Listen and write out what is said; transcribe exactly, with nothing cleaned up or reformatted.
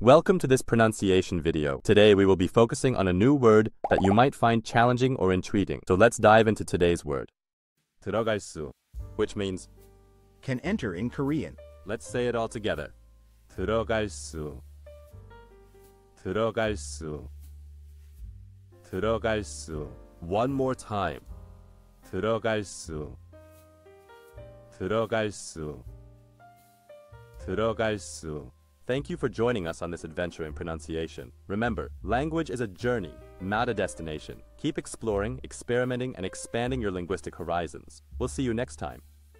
Welcome to this pronunciation video. Today we will be focusing on a new word that you might find challenging or intriguing. So let's dive into today's word. 들어갈수, which means can enter in Korean. Let's say it all together. 들어갈수, 들어갈수, 들어갈수. One more time. 들어갈수, 들어갈수, 들어갈수. Thank you for joining us on this adventure in pronunciation. Remember, language is a journey, not a destination. Keep exploring, experimenting, and expanding your linguistic horizons. We'll see you next time.